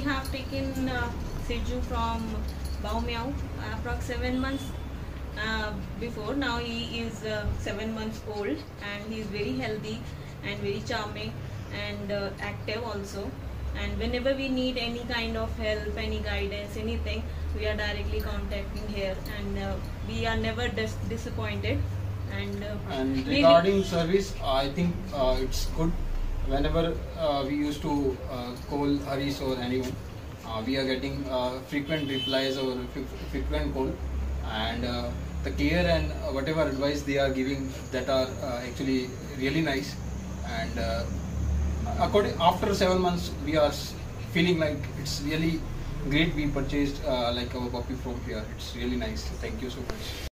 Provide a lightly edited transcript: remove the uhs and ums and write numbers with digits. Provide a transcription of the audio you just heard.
have taken Shih Tzu from Bao Meow approx 7 months before. Now he is 7 months old and he is very healthy and very charming and active also. And whenever we need any kind of help, any guidance, anything, we are directly contacting here, and we are never disappointed. And regarding service, I think it's good. Whenever we used to call Harish or anyone, we are getting frequent replies or frequent call, and the care and whatever advice they are giving, that are actually really nice. And after 7 months, we are feeling like it's really great. We purchased like our puppy from here. It's really nice. Thank you so much.